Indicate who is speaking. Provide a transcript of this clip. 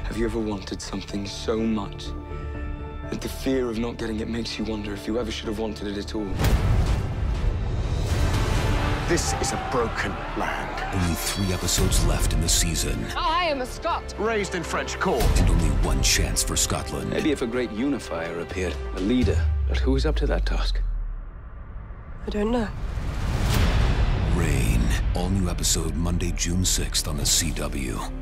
Speaker 1: Have you ever wanted something so much that the fear of not getting it makes you wonder if you ever should have wanted it at all?
Speaker 2: This is a broken land.
Speaker 3: Only 3 episodes left in the season.
Speaker 4: I am a Scot.
Speaker 2: Raised in French court.
Speaker 3: And only 1 chance for Scotland.
Speaker 5: Maybe if a great unifier appeared, a leader. But who is up to that task?
Speaker 4: I don't know.
Speaker 3: Reign. All new episode Monday, June 6th on the CW.